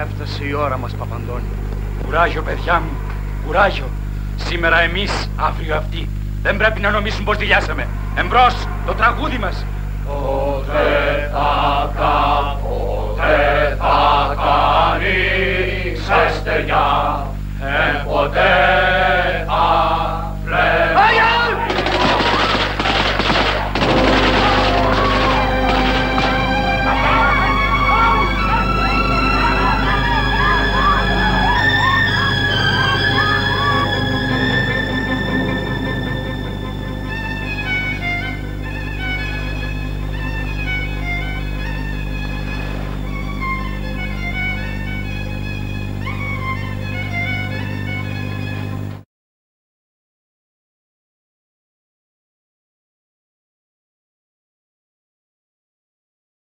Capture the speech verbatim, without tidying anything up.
Έφτασε η ώρα μας, Παπαντώνη. Κουράγιο, παιδιά μου, κουράγιο. Σήμερα εμείς, αύριο αυτοί. Δεν πρέπει να νομίσουν πως δηλιάσαμε. Εμπρός, το τραγούδι μας. Ποτέ θα κα, ποτέ θα κάνει ξεστεριά, ε, ποτέ